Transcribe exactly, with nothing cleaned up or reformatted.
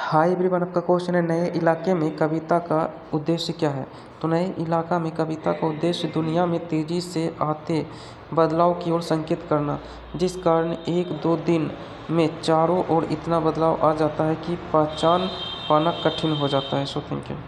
Hi everyone, आपका question है नए इलाके में कविता का उद्देश्य क्या है। तो नए इलाका में कविता का उद्देश्य दुनिया में तेज़ी से आते बदलाव की ओर संकेत करना, जिस कारण एक दो दिन में चारों ओर इतना बदलाव आ जाता है कि पहचान पाना कठिन हो जाता है। So thank you.